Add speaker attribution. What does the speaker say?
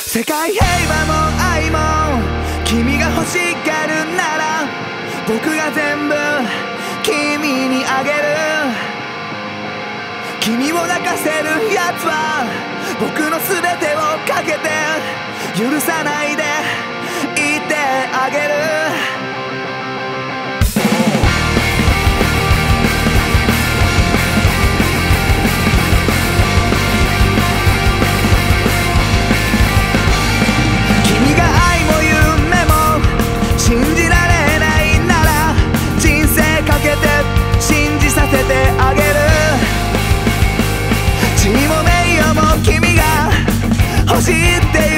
Speaker 1: 世界平和も愛も君が欲しがるなら僕が全部君にあげる。君を泣かせるやつは僕の全てをかけて許さないでいてあげる。君が愛も夢も信じられないなら人生かけて信じさせてあげる。地位も名誉も君が欲しいって